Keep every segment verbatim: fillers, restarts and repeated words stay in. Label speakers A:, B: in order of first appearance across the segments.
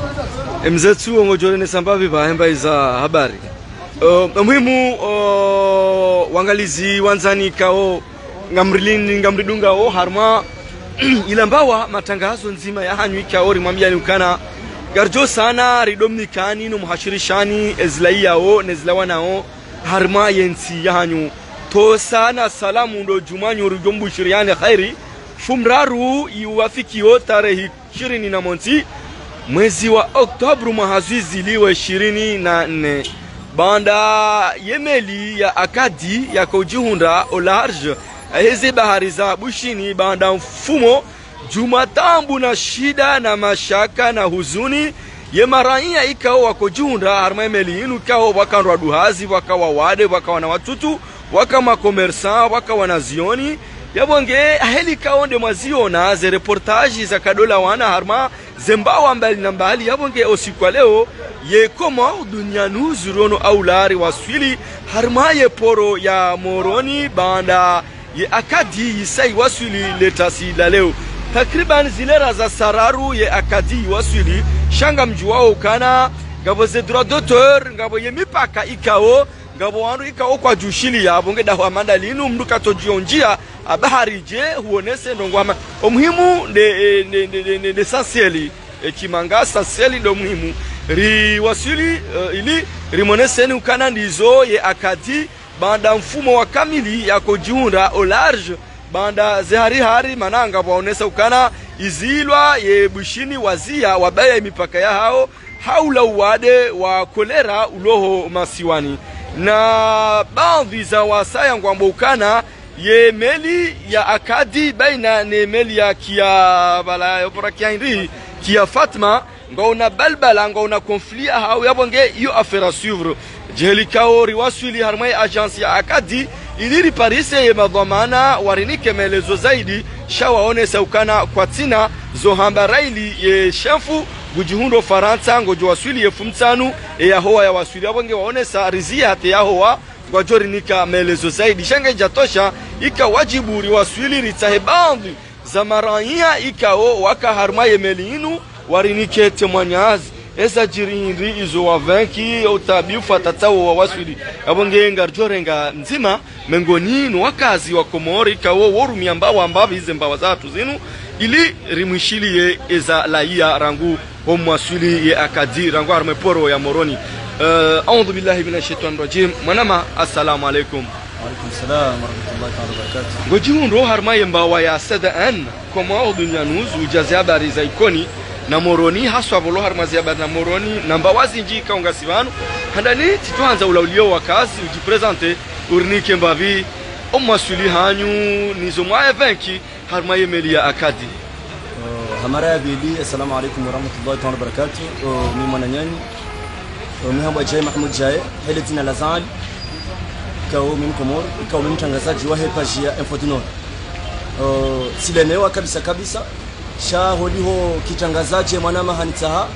A: Mzetu ngojole ni sambavi bahemba iza habari. Uh, muhimu uh, wangalizi wanzani kao ngamrilini ngamridunga o harma ilambawa matangazo nzima ya hanyu kao rimwambia ni ukana garjo sana ridomnikani no muhashirishani ezlaia o nezlawana o harma yensi ya hanyu to sana salamu ndo jumanyu rujombu shiriani khairi fumraru iwafikio tarehe ishirini na monti mwezi wa Oktobru mahazuizi liwe ishirini na nne banda yemeli ya akadi ya kujihunda o large hizi bahari za bushini banda mfumo jumatambu na shida na mashaka na huzuni yemaraia ikao wakojihunda harma yemeli inu kao wakanwa duhazi waka wawade waka wana watutu waka makomersa waka wanazioni yabonge heli kaonde maziona ze reportage za kadola wana harma zembawa mbali na mbali yabonge osikwa leo ye koma dunia nuzurono aulari waswili harma ye poro ya moroni banda ye akadi yisai waswili letasi la leo takriban zilera za sararu ye akadi waswili shanga mjuwao ukana ngabo ze droit d'auteur ngabo ye mipaka ikao ngabo wanu ikao kwa jushili ya bonge dawa mandalinu mduka tojionjia abahari je huonese ndongwama omuhimu de de de de essentieli ekimanga essentieli ndo muhimu ri wasili uh, ili rimonese ni ukana ndizo ye akati banda mfumo wa kamili ya kujiunda au large banda zehari hari mananga waonesa ukana izilwa ye bushini wazia wabaya mipaka ya hao haula uwade wa kolera uloho masiwani na baadhi za wasaya ngwambo ukana ye meli ya akadi baina ne meli ya kia bala yopora kia inri kia Fatma ngauna balbala ngauna konflit hao yabonge iyo affaire à suivre jelikao riwaswili harmai agence ya akadi iliri parise ye madhamana warinike melezo zaidi shawaone saukana kwa tina zohamba raili ye shefu gujihundo Faransa ngojo waswili ye fumtanu e ya hoa ya waswili yabonge waone sa rizia hati ya hoa kwa jori nika melezo zaidi shenge jatosha ika wajibu riwaswili ritahebandi za marania ikao waka harma ye melinu warinike temwanyazi eza jirihindri izo wavenki utabiu fatatawo wa waswili yabonge ngarjorenga nzima mengoni wakazi wa Komori ikao woru miamba wambavi ize mbawa zatu zinu ili rimwishili ye eza laia rangu omwaswili ye akadi rangu harma poro ya moroni. أعوذ بالله من الشيطان الرجيم منما السلام عليكم.
B: وعليكم السلام ورحمة الله وبركاته.
A: Gojimun ro harma yemba wa ya sadaan kama odunya nuz ujazia habari za ikoni na moroni haswa bolo harma zia habari na moroni namba wazinji kaunga sivanu handani tituanza ulaulio wa kazi ujipresente urnike mbavi omwasuli hanyu nizomwa evenki harma yemeli ya akadi.
B: Hamara ya bili assalamu alaikum warahmatullahi wabarakatuh. Ni mwananyani ومهم وجاي محمود جاي حلتنا لازال كاو من كومور كاو من tangazaji wa hepajia infodinor uh, silenewa kabisa kabisa sha holiho kitangazaji mwanama hanitaha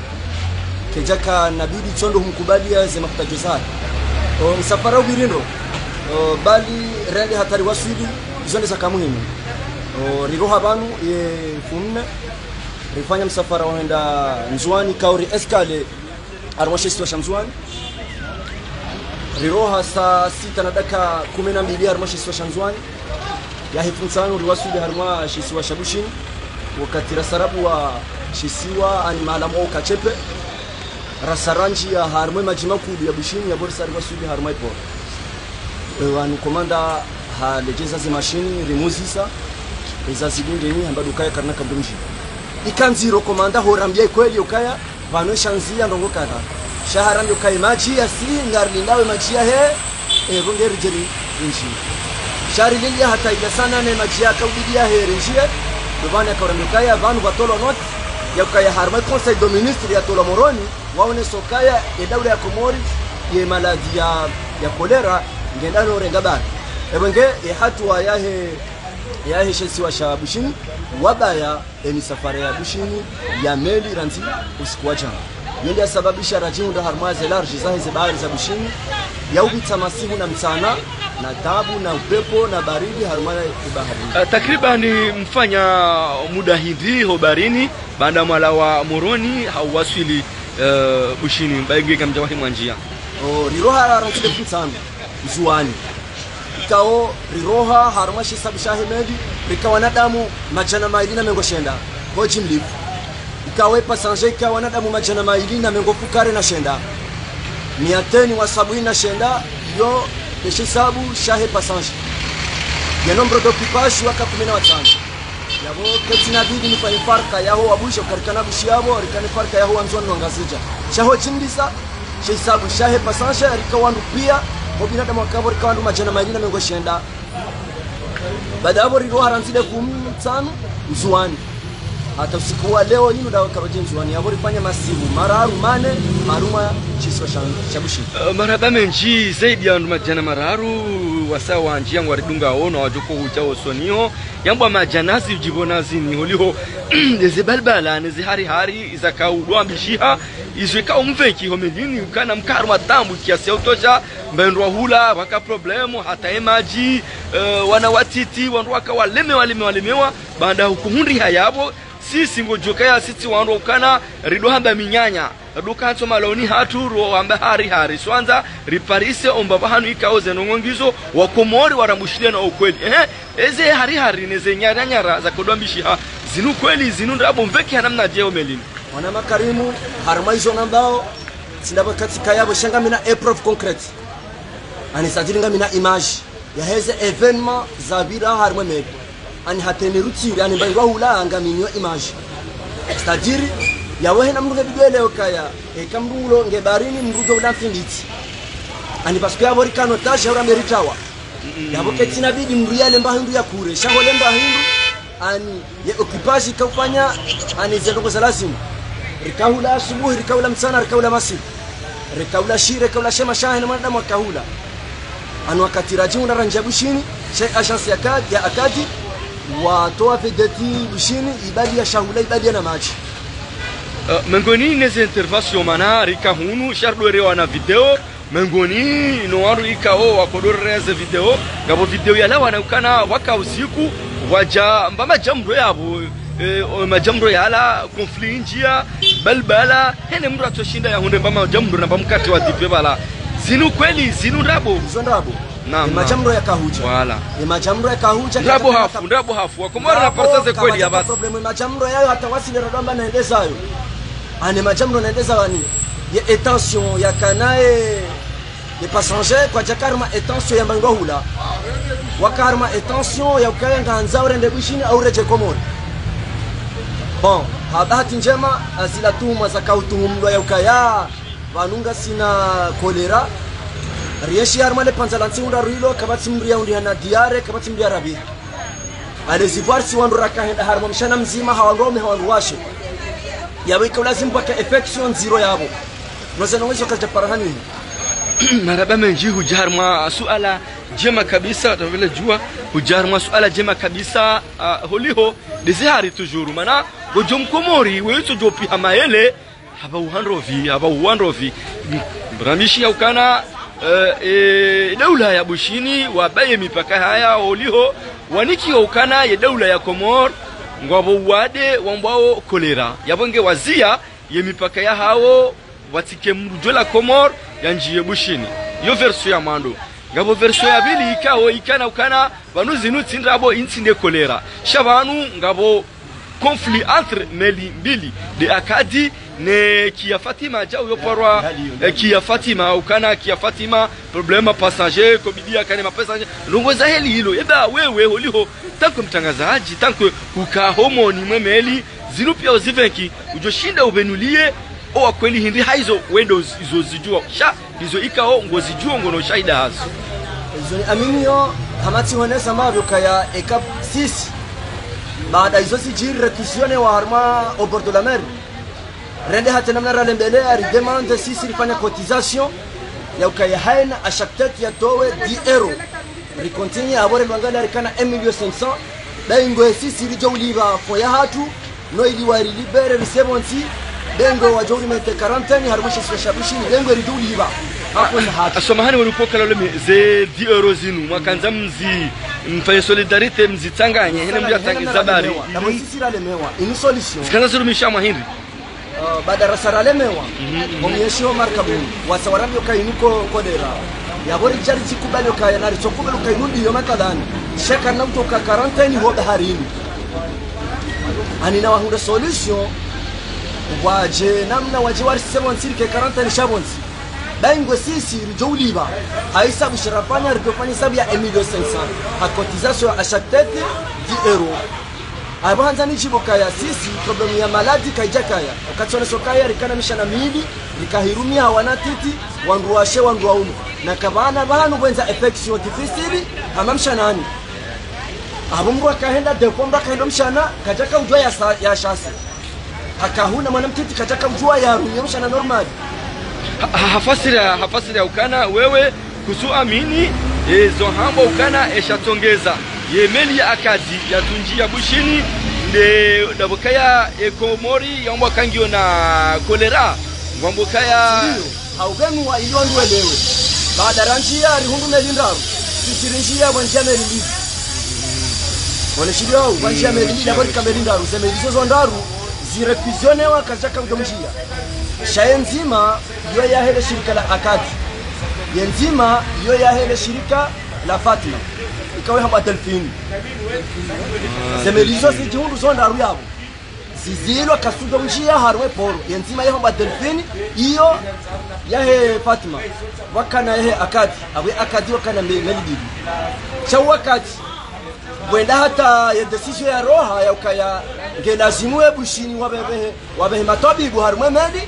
B: kejaka nabidi chondo humkubalia zema kutajozana uh, msafara ubirindo uh, bali rende hatari waswili zonde za muhimu uh, riroha banu ye funne rifanya msafara waenda nzwani kauri escale arwashe siwa shamzwani riroha saa sita na daka kumi na mbili arwashe siwa shamzwani ya hifunsanu riwasuli harma shisiwa shabushin wakati rasarabu wa shisiwa ani maalamu au kachepe rasaranji ya harma majimaku ya bushini ya borsa riwasuli harma ipo wanu komanda ha lejeza zi mashini rimuzisa eza zibunde ni hambadu kaya karna kabunji ikanziro komanda horambia kweli ukaya vano shanzia ndongo kada shahara ndio kai maji ya si ngarli nawe maji ya he e ronge rijeri inchi shari lilia hata ila sana ne maji ya kaudia he rinjie dubana karamikaya vanu batolo not ya kaya harma conseil de ministre ya tolo moroni waone sokaya e dawla ya Komori ye maladi ya ya kolera ngendano rengabana ebenge e hatwa ya he ya he shesi wa shabushini wabaya eni safari ya bushini ya meli ranzi usiku wa jana yende sababisha rajiunda harmaze large za hizo bahari za bushini ya ubita masimu na mtana na tabu na upepo na baridi harmaze bahari.
A: Uh, takriban mfanya muda hivi ho barini banda mwala wa moroni hauwasili uh, bushini baige kamja wahi mwanjia
B: o riroha ransile kutsana zuani ikao riroha harmashi sabishahi medi rikawana damu majana mailina mengo shenda hoji mlifu ikawe pasanje ikawana damu majana mailina mengo fukare na shenda miateni wa sabini na shenda yo deshe sabu shahe pasanje ya nombro d'occupage waka kumi na watano yabo ketina bidi nifanye farka yaho wabusho karikana bushiyabo rikane farka yaho wanzoni wangazija shaho chindisa shesabu shahe pasanje rikawandu pia obina da makabo rikawandu majana mailina mengo shenda badabo riro haranzide kumtano mzuani hata usiku wa leo yinu dawa karoje mzuani yabo rifanya masibu mararu mane maruma chiswa shabushi
A: uh, maraba menji zaidi ya majana mararu wasa wanjia ngwaridunga ono wajoko uchao sonio yambwa majanazi ujibonazi ni holiho neze balbala neze hari hari izaka udwa mbishiha izweka umvenki homelini ukana mkaru matambu kiasi autoja mbendwa hula waka problemu hata emaji uh, wana watiti wandu waka waleme waleme walemewa banda hukuhundi hayabo sisi ngojokaya sisi wandu ukana rido hamba minyanya dukanso maloni hatu ro hamba hari hari swanza riparise omba bahanu ikaoze nongongizo wakomori warambushile na ukweli eh eze hari hari neze nyara nyara za kodwambishi ha zinu kweli zinu ndabo mveki hanamna jeo melini
B: wana makarimu harmaizo nambao sindaba katika yabo shanga mina epreuve concrete ani sajiringa mina image ya heze evenement zabira harma mebe ani hateni rutiri ani bangwa hula anga minyo image c'est-à-dire yawe na mruge bidele okaya e kamrulo ngebarini mrujo udanfinditi ani parce que yabo rikano taje ora meritawa yabo ketina bidi mruyale mbahindu ya kure shangole mbahindu ani ye occupage kafanya ani zendoko za lazima rikahula asubuhi rikahula mchana rikahula masiku rikahula shire rikahula shema shahina mwana mwakahula anu wakati rajimu na ranja bushini shay agence ya kadi ya akadi watoa vedeti bushini ibadi ya shahula ibadi ya na maji
A: uh, mengoni neze intervention mana rikahunu shardore wana video mengoni no waru ikao wakodore ze video ngabo video yala wana ukana waka usiku waja mbama jamro yabo e, majamro yala conflit njia balbala hene mru atoshinda ya hunde mbama jamro na bamkate wa dipe bala zinu kweli zinu rabo
B: zonrabo
A: na
B: majamro ya kahuja
A: wala
B: e majamro ya kahuja
A: rabo hafu rabo hafu wakomora na partaze kweli ya basi
B: problem majamro yayo hata wasile radamba naendeza yo ane majamro naendeza wani ya attention ya kanae les passagers kwa jakarma attention ya mbango hula wakarma attention ya ukaya nganza urende bushini au reje komori bon habati njema azila tuma za kautumulwa ya ukaya vanunga sina kolera rieshi arma le panzalansi unda rilo kabati mria undi na diare kabati mria rabi alezivar si wandu rakahenda harma mshana mzima hawangome hawanduwashe yawe lazima paka affection zero yabo noze nwezo kaja parahani
A: maraba menji hujarma suala jema kabisa tavile jua hujarma suala jema kabisa uh, holiho dezihari tujuru mana gojom komori wetu jopi hamaele haba uhandrovi haba uhandrovi bramishi ya ukana uh, e, daula ya bushini wabaye mipaka haya holiho waniki ya ukana ya daula ya Komor ngwabo wade wambao kolera yabonge wazia ye mipaka ya hao watike mrujola Komor yanjiye bushini yo verso ya mando ngabo verso ya bili ikawo ikana ukana banu zinu tindrabo intinde kolera shabanu ngabo conflit entre meli mbili de akadi ne kia Fatima jao yoporwa eh, kia Fatima ukana kia Fatima problema passager kobidia kane ma passager longo za heli hilo eba wewe holiho tanko mtangazaji tanko uka homoni mwemeli zinu pia uzivenki ujoshinda ubenulie o kweli hindi haizo windows izo zijua sha izo ikao ngozi jua ngono shaida hazo
B: izo ni aminio hamati honesa mabyo kaya ekap six baada izo sijiri requisione wa harma au bord de la mer rende hatena mnara lembele ari demande sisi rifanya cotisation ya ukaya haina a chaque tête ya towe dix euros rikontinye abore lwangala rikana un million cinq cents bengo sisi rijo uliva fo ya hatu no ili wari libere risebonti bengo wajori mete quarantaine harmashi swashabishi bengo riduli ba hapo na hatu
A: asomahani walipoka lole ze dix euros zinu makanza mzi mfanye solidarite mzitanganye hene mbya tangiza bari
B: na sisi ralemewa ini solution
A: sikaza surumisha mahindi
B: uh, baada rasara lemewa omyesho markabuni wasawaramyo kainuko kodera yabori jari chikubali kaya nari chokubali kainudi yo matadani shaka na kutoka quarantine ho baharini ani na wahunda solution waje namna waje wari sema nsirike quarantine shabonsi Bengo sisi rujouliba haisa bishirapanya ripofanya sabu ya un million cinq cents a cotisation à chaque tête dix euros abanza nijibo kaya sisi problem ya maladi kaija kaya ukachone sokaya rikana mishana mili rikahirumia hawana titi wandu washe wandu waumu na kabana banu bwenza infection difficile amamsha nani abumru akahenda dekomba kahendo mshana kajaka ujwa ya, ya shasi akahuna mwanamtiti kajaka ujwa ya rumia mshana normal
A: hafasira hafasira ukana wewe kusuamini ezo hambo ukana eshatongeza yemeli ya akazi ya tunjia bushini nde dabukaya ekomori yombo kangio na kolera ngambukaya
B: haubenu wa iliyo ndwelewe baada ranjia rihungu melindaru sisirinjia wanjia melili wanashilio wanjia melili dabori kamelindaru zemelizo zondaru zirekuzionewa kachaka udomjia shayenzima yo yahele shirika la akadi yenzima yo yahele shirika la Fatima ikawe hamba delfini zemelizo zijundu zonda aru yabo zizilo kasudo mjia harwe poro yenzima yo hamba delfini iyo yahe Fatima wakana yahe akadi awe akadi wakana melidi cha wakati wenda hata ya decision ya roha ya ukaya ngelazimwe bushini wabebehe wabehe matobibu harwe meli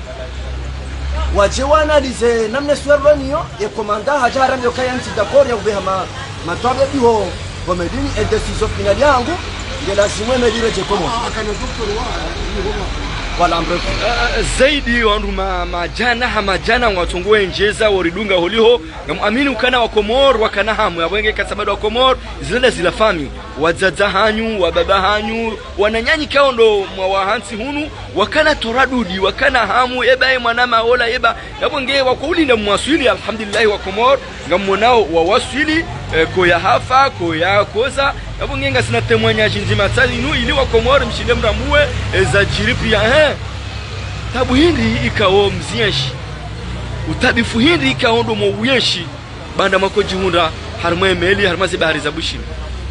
B: wajewana lize namne sweroniyo ya komanda hajara myo kaya nti d'accord ya ubeha ma matwabe biho komedini e decision final yangu ngelazimwe medire je komo akana doctor wa wala mrefu
A: zaidi wandu ma majana ha majana watongoe njeza waridunga holiho ngamuamini ukana wa Komor wakana hamu yabwenge kasabado wa Komor zile zila fami wazaza hanyu wababa hanyu wananyanyi kaondo mwa wahansi hunu wakana toradudi wakana hamu eba mwana maola eba yabwenge wakoulinda mwaswili alhamdulillah wa Komor ngamonao wa waswili e, koya hafa koya koza yabwenge ngasina temwanya jinzima tali nu ili wa Komor mshinde mramue e, za jiripi ya he tabu hindi ikao mzienshi utabifu hindi ikao ndo mwenshi banda mako jihunda harma emeli harma zibahari za bushini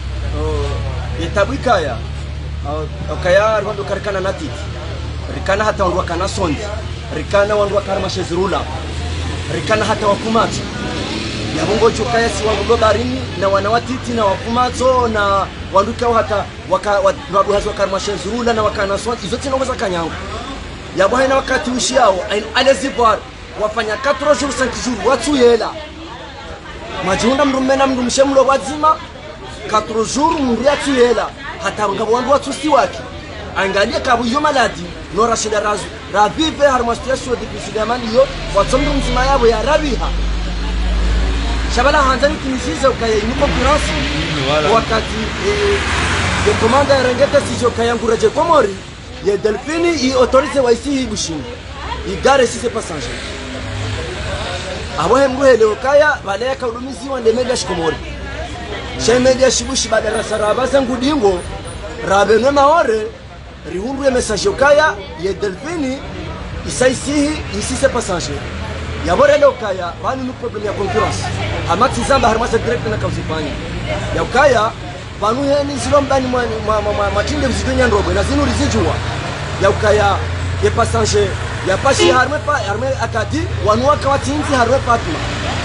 B: oh tabu ikaya okaya rwando karikana natiti rikana hata wandu wakana sondi rikana wandu wakana shezirula rikana hata wakumato ya mungo chukaya si wandu barini na wanawatiti na wakumato na wandu kao hata waka wadu hazo wakana shezirula na wakana sondi izote nongoza kanyangu ya bwana wakati ushiao alezivar wafanya quatre jours cinq jours watu yela majunda mrumena mrumshemlo wazima quatre jours mriatu yela hata ngabo wandu watu si wake angalia kabu yo maladi no rashida razu ravive harmastration difficile amani yo watsomdu mzima yabo ya rabiha shabala hanzani kinisiza ukaya ni concurrence wakati de commande ya rengeta sijo kayanguraje Komori ye delfini i autorise wa isi bushini igare sisi passager abo hemruhe leo kaya balaya kaulumizi wande media shikomori she media shibushi baada rasaraba zangu dingo rabenwe maore rihundu ya message kaya ye delfini isaisi isi passager yabore leo kaya bani no problem ya concurrence amati zamba harmasa direct na kausifanya ya kaya banu heni zilombani matinde mzidenya ndogo na zinu rizijua ya ukaya ye passager ya pashi harme pa harme akadi wanua kawatinzi harme Fatima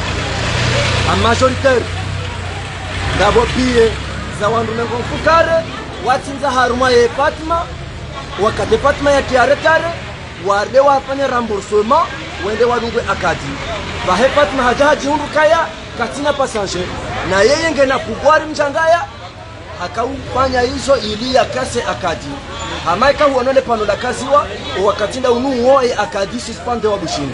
B: a majoritaire dabo pie za wandu mengo fukare watinza haruma ye Fatima wakati Fatima ya tiaretare warde wafanya remboursement wende wadungwe akadi bahe Fatima hajaji hundu kaya katina passager na yeye ngena kugwari mjangaya akaufanya hizo ili ya kase akadi hamaika huonole pano la kaziwa wakatinda unu woe akadi suspende wa bushini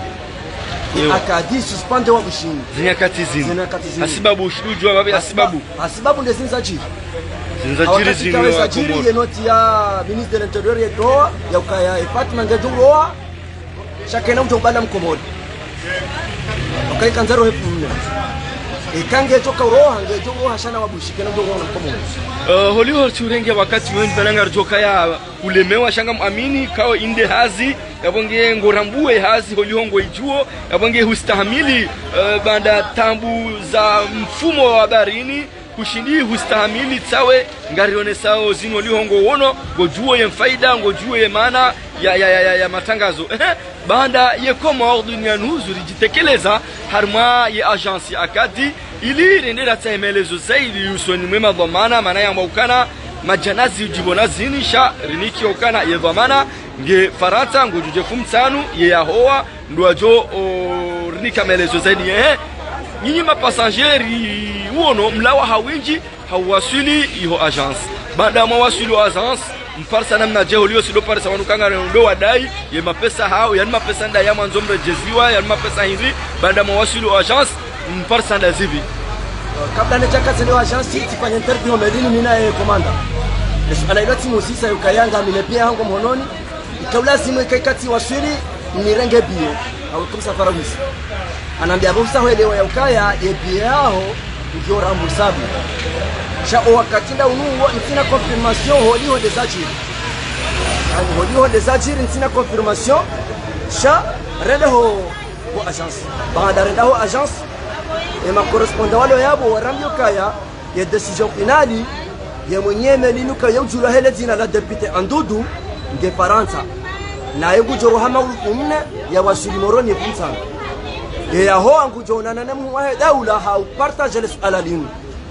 B: akadi suspende wa bushini
A: zinyakati zini asibabu ushidujwa babi asibabu
B: asibabu nde zinzajiri
A: zinzajiri zini wa Komoro
B: ye noti ya ministre de l'intérieur ya doa ya ukaya Fatima ngejungoa shakena mtobala mkomori okay kanzaro hefu mne ikange toka roha ngejo roha shana wabushike ndo ngona komo
A: uh, holiho churenge wakati wengi banangar joka ya kulemewa shanga muamini kao inde hazi yabonge ngorambue hazi holiho ngo ijuo yabonge hustahamili uh, banda tambu za mfumo wa habarini kushindi hustahamili tsawe ngarione sao zino lihongo wono ngojuo ye faida ngojuo ye maana ya ya ya, ya matangazo banda ye koma dunia nuzuri jitekeleza harma ye agence akadi ili rendera tsaimelezo zaidi usoni mwema dhamana maana ya maukana majanazi ujibona zinisha riniki okana ye dhamana nge farata ngojuje fumtanu ye yahoa ndoajo rinika melezo zaidi eh nyinyi mapasangeri uono mlawa hawinji hawasili iho agence baada ya mawasili wa agence mfarsa namna jeho liyo sido parisa wanukanga ndo wadai ye mapesa hao yani mapesa nda ya mwanzo mrejeziwa yani mapesa hivi baada ya mawasili wa agence mfarsa nda zivi
B: kabla nechaka zile agence tifanya interview medini mina ye komanda ala iloti musisa yukayanga milepia hango mhononi ikawlazimu ikaikati wasili nirenge bio au kumsa farawisi anambia bosa hoelewa ya ukaya ye yao ndio rambusabu sha wakati nda unuo ntina confirmation holiho des agir ani holiho des agir ntina confirmation sha redeho ho agence baada redeho agence e ma correspondant walo yabo warambio kaya ya decision finali ya mwenyewe linuka ya ujula hele jina la deputy Andudu nge Faransa na yego joro hama umne ya wasili moroni funsa ya ho angujona na nemu wa daula ha partage les ala linu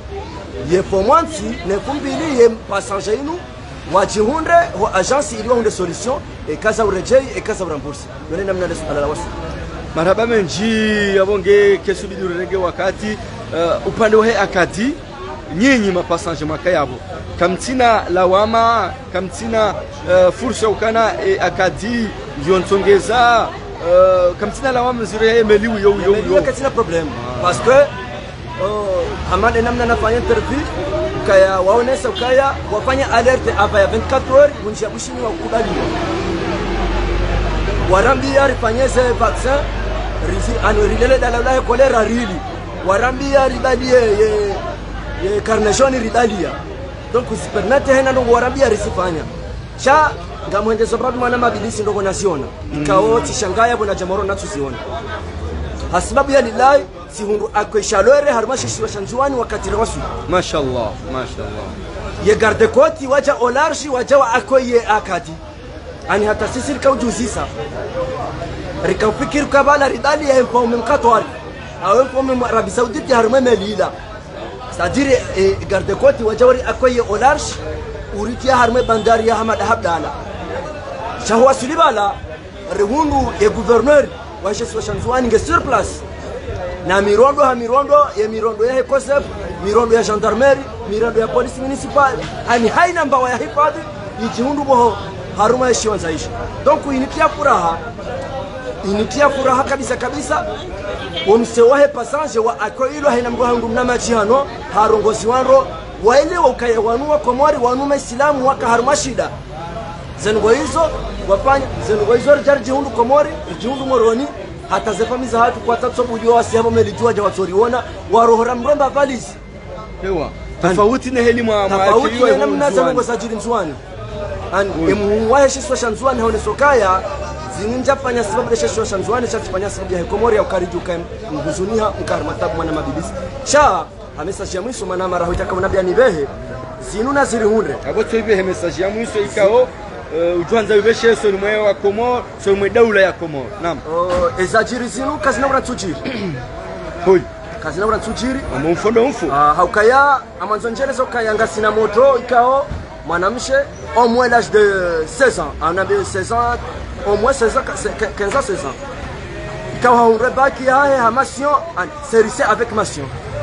B: ye pomwanti ne kumbili ye passager inu wajihundre ho agence iliwa hunde solution e kaza urejei e kaza urambursi yone namna les ala wasi
A: marhaba menji yabonge kesubidi rege wakati uh, upande wa akadi nyinyi mapassager makayabo kamtina lawama kamtina uh, fursa ukana e akadi yonsongeza uh, kamtina lawama zire meliu yo yo yo
B: katina problem parce que oh hamade namna nafanya interview kaya waonesa kaya wafanya alerte hapa ya vingt-quatre heures kunjia bushini wa kubali warambia rifanyeze vaccin risi anorilele dalala kolera rili warambia ridalie ye ye carnation ridalia donc usipernate hena ndo warambia risifanya cha ngamwende sababu mwana mabilisi ndo nasiona ikao tishangaya bona jamoro natuziona hasibabu ya lillahi si hundu akwe shalore harumashi shiwa shanjuani wakati rawasu
A: mashallah mashallah
B: ye garde koti waja olarshi waja wa akwe ye akadi ani hata sisi likawjuzisa rikawfikir kabala ridali ya mfaume mkatwari au mfaume Arabi Saudite haruma melila c'est-à-dire garde koti waja wari akwe ye olarshi uritia haruma bandari ya Hamad Habdala shahwa sulibala rehundu ye gouverneur wa shiwa shanjuani nge sur place na mirondo ha mirondo ya mirondo ya Hekosep mirondo ya gendarmerie mirondo ya police municipal ani haina mbawa ya hifadhi yijihundu boho haruma yeshiwa zaishi donc initia furaha initia furaha kabisa kabisa umsewahe passage wa akoilo haina mbawa hangu mnama jihano harongozi wanro waelewa ukaya wanua komori wanuma islamu waka haruma shida zengo hizo wafanya zengo hizo jarjihundu komori jihundu moroni hata zefamiza hatu kwa tatu bujua wasi hapo melijua jawatoriona warohora mromba valisi
A: hewa tofauti na heli mwa
B: tofauti na namna za ngo sajili mzwani an emu wahe shiswa shanzwani haone sokaya zininja fanya sababu ya shiswa shanzwani cha fanya sababu ya komori ya ukariju kai mhuzuniha mkarmatabu mwana mabilisi cha amesajia mwiso mana mara hoita kama nabia nibehe zinuna zirihunre
A: abo tsoibe message ya mwiso ikao ujuanza ubeshe so mwe wa Komoro so mwe daula ya Komoro naam
B: oh ezajiri zinu kazina ura tsujiri
A: hoi
B: kazina ura tsujiri
A: amumfondo mfu
B: ah haukaya amanzonjele zo kaya ngasina moto ikao mwanamshe au moins l'âge de seize ans on avait seize ans au moins seize ans quinze ans seize ans ikao haunrebaki hae hamassion serise avec massion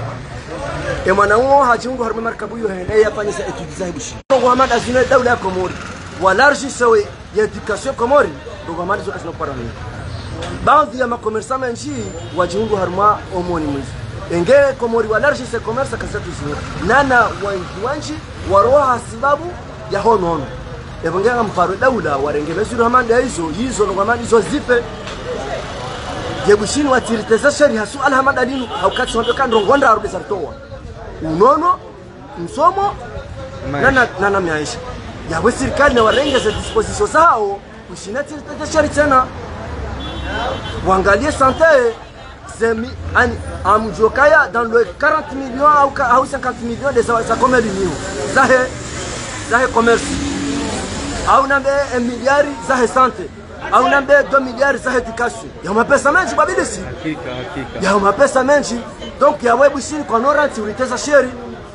B: e mwanauo hajungu harme markabu yo hende yafanya sa etudes za hibushi ngo hamada zina daula ya Komoro walarji sawe ya education Komori ndo kwa mali zote zinapara nini baadhi ya makomersa menji wajungu harma omoni mwizi enge Komori walarji se komersa kasatu zini nana wanji waroha sababu ya honono ebongea mfaro daula warenge mesu hamanda hizo hizo ndo kwa mali zo zipe jebushini watiriteza sheri hasu alhamad alinu haukati wabio kan rongonda arudi sartoa unono msomo nana nana miaisha yawe serikali na warengeza disposition zao ushina tiriteza sheri tena wangalie sante zemi ani amjokaya dans le quarante millions ou cinquante millions de sa commerce niu zahe zahe commerce au nambe un milliard zahe santé au nambe deux milliards zahe education ya mapesa mengi babidisi
A: hakika hakika
B: ya mapesa mengi donc ya webu shini kwa noranti uliteza sheri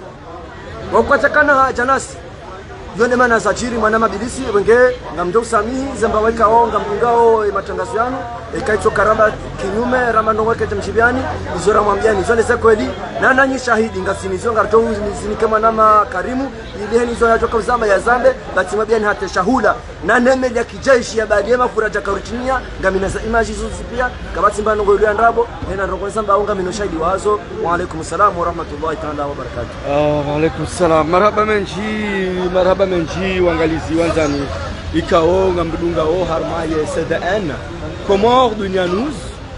B: wakwatakana janasi yone mana zajiri mana mabilisi wenge ngamjo samihi zamba weka o ngamungao matangazo yanu ekaito karamba kinyume ramano weke jamshibiani izora mwambiani zone za kweli na nanyi shahidi ngasinizo ngarto ni kama nama Karimu ile hizo yajoka uzamba ya zambe bati mwabiani hata shahula na neme ya kijeshi ya badiema furaja karutinia ngamina za image hizo pia kabati mbano ngo ile ndrabo na ndoko samba au ngamino shahidi wazo wa alaikum salam wa rahmatullahi ta'ala wa barakatuh.
A: Ah wa alaikum salam marhaba menji marhaba menji wangalizi wanzani ikao ngambidunga o harmaye C D N Comores Dunia News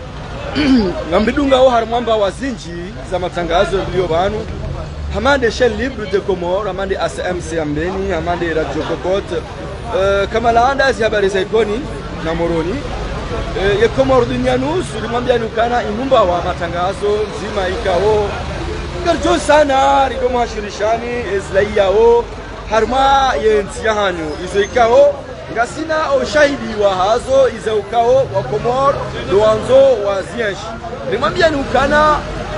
A: ngambidunga o harmamba wazinji za matangazo ndio banu hamande chaîne libre de Comores hamande A C M C ambeni hamande Radio Cocotte uh, kama laanda zi habari za ikoni na moroni uh, ye Comores Dunia News ulimwambia nukana inumba wa matangazo mzima ikao garjo sana ridomo shirishani izlaiyao harma yentiyahanu izo ikao ngasina ushahidi wa hazo izo ukao wa Comores doanzo wa zienshi nimwambia nukana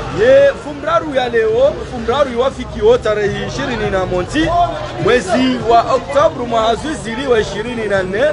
A: ye fumraru ya leo fumraru iwafikio tarehe ishirini na monti mwezi wa Oktoba mwazizili wa ishirini na nne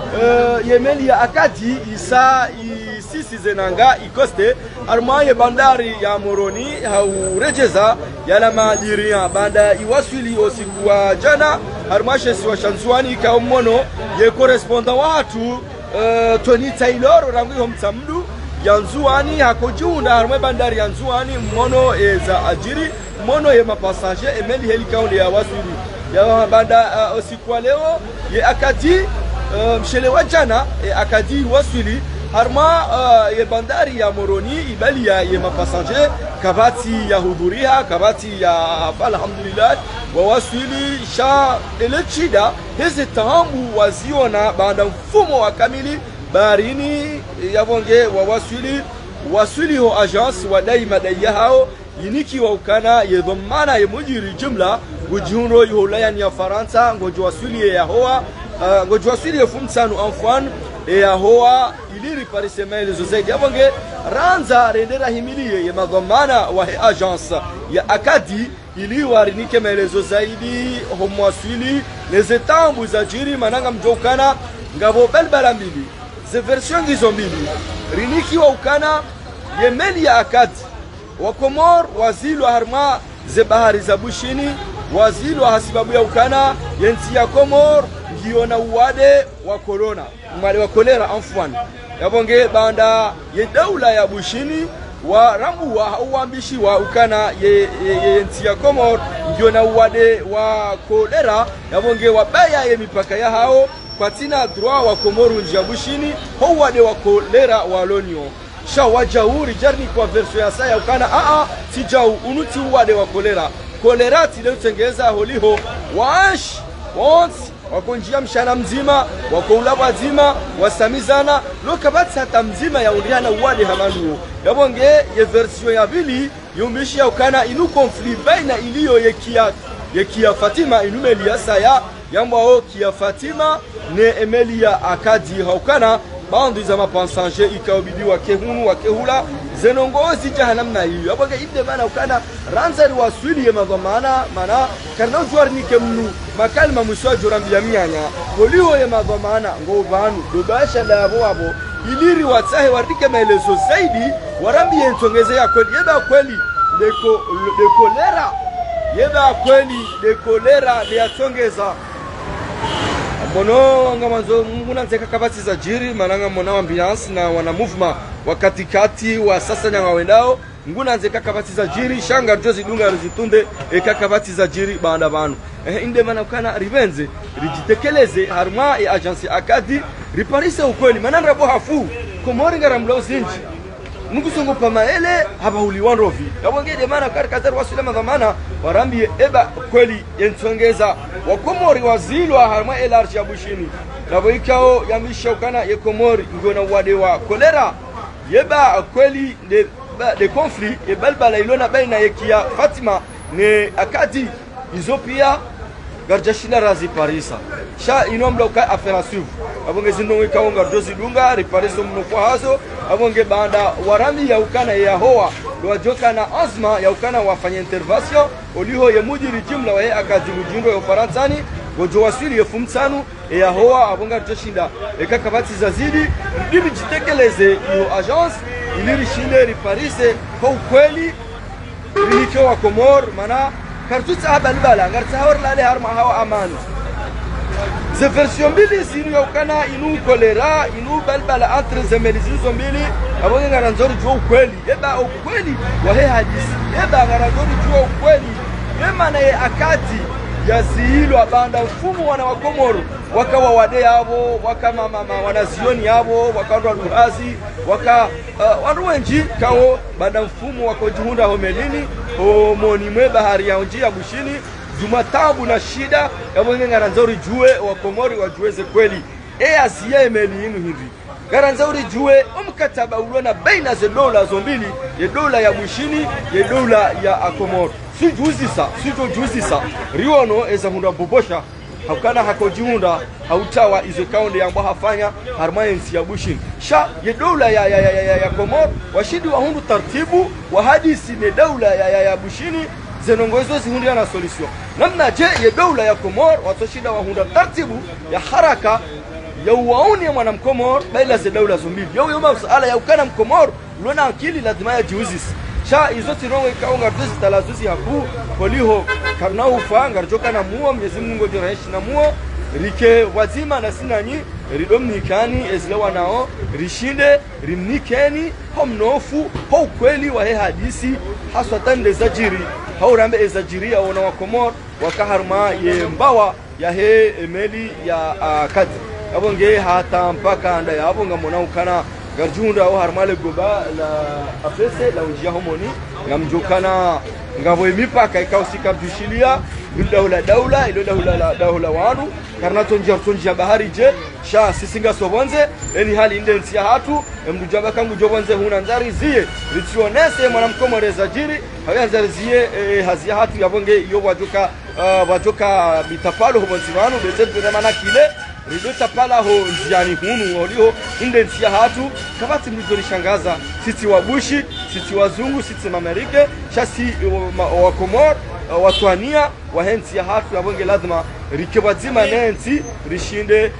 A: uh, yemeli ya akati isa sisi zenanga ikoste armaye bandari ya Moroni haurejeza yala maadiria banda iwasili osikuwa jana armashe siwa shanzuani ka mmono ye correspondant watu uh, Tony Taylor rangu mtamdu yanzuani hakojunda armaye bandari yanzuani mmono eza ajiri mmono ye mapasaje emeli helikaundi ya wasili ya banda uh, osikuwa leo ye akati uh, mshele wa jana e akati wasili harma uh, ye bandari ya Moroni ibali ya ye mapasaje kabati ya hudhuria kabati ya alhamdulillah wa wasili sha elechida hizi tahambu waziona baada mfumo wa kamili baharini yavonge wa wasili wasili ho agence wa daima daiya hao yiniki wa ukana ye dhamana ye mujiri jumla gujunro yuhulayani ya Faransa ngojo wasili ya hoa uh, ngojo wasili ya fumsanu anfwan ya hoa iliri parisemele zozaidi yavonge ranza rendera himilie ya madhamana wa he agence ya akadi ili warinike maelezo zaidi homwasili lezetambu za jiri mananga mjokana ngavo belbala mbili ze version gizo mbili riniki wa ukana yemeli ya akadi wa Comores wazilu harma ze bahari za bushini wazilu hasibabu ya ukana yenti ya Comores ngiona uwade wa corona umale wa kolera anfwan yabonge banda ye daula ya bushini wa rambu wa uambishi wa ukana ye, ye, ye nti ya Comores ngiona uwade wa kolera yabonge wabaya ye mipaka ya hao kwa tina droit wa Comores njia bushini ho uwade wa kolera wa lonio sha wajauri jarni kwa verso ya saya ukana a a si jau unuti uwade wa kolera kolera tile utengeza holiho waash once wako njia mshana mzima wako ulaba zima wasamizana lokabati hata mzima ya uriana uwade hamanuo yabonge ye version ya vili yumbishi ya ukana inu konflit baina iliyo ye kia ye kia Fatima inumeli ya saya yambao kia Fatima ne emelia akadi haukana bandu za mapansanje ikaobidi wa kehunu wa kehula zenongozi jahanam na hiyo yabonge ibde bana ukana ranzari waswili ye madhamana mana karna juar ni kemnu makalma muswa jorambia mianya kolio ye madhamana ngo banu dobasha dabo abo iliri watahe wardike maelezo zaidi warambie ntongeze ya kweli yeba kweli deko de kolera yeba kweli de kolera de atongeza mono ngamanzo nguna nzeka kabati za jiri mananga mona ambiance na wana movement wakati kati wa sasa nyanga wendao nguna nzeka kabati za jiri shanga jozi dunga rizitunde eka kabati za jiri banda banu eh inde mana kana rivenze rijitekeleze harma ya agence akadi riparise ukweli mananga bo hafu Comores ngaramlo zinji nukusongo pamaele haba uliwanrovi yabongede mana karikazari wasulema dhamana warambi eba kweli yentongeza wakomori wazilwa harma elarji ya bushini nabo ikao yamisha ukana ye komori ngona wade wa kolera yeba kweli de de conflit e balbala ilona baina yekia Fatima ne akati izopia garjashina razi parisa sha inomla uka afera suvu abonge zindo ikao ngarjozi dunga ripariso mnokwa hazo abonge banda warami ya ukana ya hoa do joka na azma ya ukana wafanya intervention oliho ya mujiri jumla wa akadi mujindo ya Faransani gojo wasili ya fumtanu ya hoa abonga joshinda ekakabati zazidi ndimi jitekeleze iyo agence iliri shinde riparise kwa ukweli ilikyo wa Komor mana kartuta abalbala ngarta hawar lale harma hawa amani ze version mbili sinu ya ukana inu kolera inu balbala entre zemelizi mbili abonge ngaranzori jua ukweli eba ukweli wa he hadisi eba ngaranzori jua ukweli yema na ye akati ya zihilo abanda mfumu wana wa Komoro wakawa wade yabo waka mama wanazioni yabo wakaondwa ruhazi waka uh, waruwenji kao banda mfumu wako juhunda homelini homoni mwe bahari ya onji ya bushini Jumatabu na shida yabonge ngaranzori jue wa Komori wajueze kweli e asiye emeli inu hivi ngaranzori jue umkataba ulona baina ze dola zombili ye dola ya bushini ye dola ya Komoro si juzi sa si juzi sa riono eza hunda bobosha hakana hako jihunda hautawa izo kaunde yambo hafanya harmayensi ya bushini sha ye dola ya ya ya, ya, ya Komoro washidi wa hundu tartibu wa hadisi ne dola ya, ya, ya bushini zenongozo zihundia na solution namna je ye dola ya Komor watoshida wa hunda tartibu ya haraka ya uwauni ya mwana mkomor baila ze dola zombili yao yoma msuala ya ukana mkomor lona akili lazima ya jiuzis sha izoti rongo ikaunga tuzi talazuzi haku koliho karna ufa ngarjoka na muo mnyezi mungu jiraheshi na muo rike wazima na sinanyi ridomnikani ezlewa nao rishinde rimnikeni homnofu ho kweli wa he hadisi haswa tande zajiri haurambe ezajiria wana wa Komor wakaharma ye mbawa ya he emeli ya uh, kati abonge hata mpaka anda ya abonga mona ukana garjunda au harmale goba la afese la unjia homoni ngamjokana ngabo mipaka ikausika dushilia daula daula ilo daula la daula wanu karna tonjia tonjia bahari je sha sisinga sobonze eni hali indensi ya hatu mdujaba kangu jobonze huna nzari zie ritionese mwanamkomoreza jiri hayanzari zie e, hazia hatu yabonge yo wajoka uh, wajoka bitapalo hobonzi wanu betepe mana kile ridota pala ho njiani hunu olio indensi ya hatu kabati mdujori shangaza sisi wabushi sisi wazungu sisi mamerike shasi uh, wa Komor uh, watuania wahensi ya hatu yabonge lazima rikebazima nensi rishinde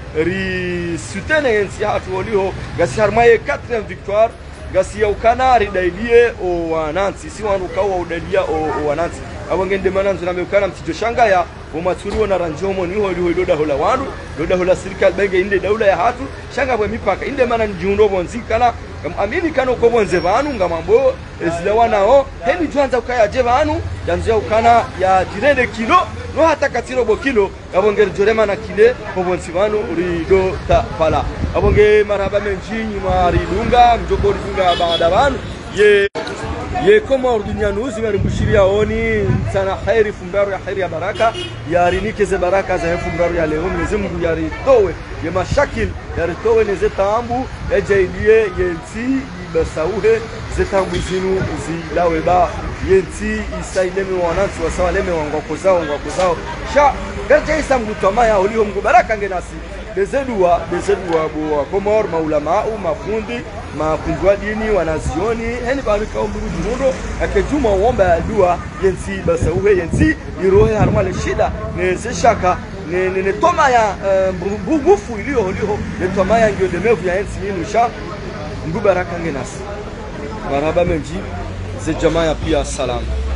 A: risutene nensi ya hatu olio gasi harmaye quatrième victoire gasi ya ukana ridailie o wanansi si wanu kawa udalia o, o wanansi abonge ndemana nzuna ukana mtijo shangaya umaturu na ranjomo ni ho liho doda hola wandu doda hola serikali benge inde daula ya hatu shanga bwe mipaka inde mana njiundo bonzikana amini kano ko bonze banu ngamambo ezilawa nao heni jwanza ukaya je banu yanzia ukana ya jirende kilo no hata katiro bo kilo abonge jorema na kile ko bonzi banu rido ta pala abonge maraba menjinyi mari dunga mjoko dunga baada banu ye ye Komor dunia nuzi ngarimbushiriya oni sana khairi fumbaru ya khairi ya baraka ya rinike ze baraka za fumbaru ya leo Mwenyezi Mungu yaritowe ye mashakil yaritowe ne zetambu ejailie yenti ibasauhe zetambu zinu zilawe ba yenti isaileme wanansi wasawaleme wangoko zao ngoko zao sha garja isa mgutama ya olio Mungu baraka ngenasi bezedua bezedua bo Komor maulama au mafundi mafundwa dini wanazioni heni bali ka umbu mundo akejuma uomba dua yensi basauhe yensi irohe harmale shida ne zeshaka ne ne toma ya mbugufu uh, ilio ilio ne toma ya ngio demevu ya yensi yinu sha Mungu baraka ngenasi marhaba menji ze jamaa pia salamu.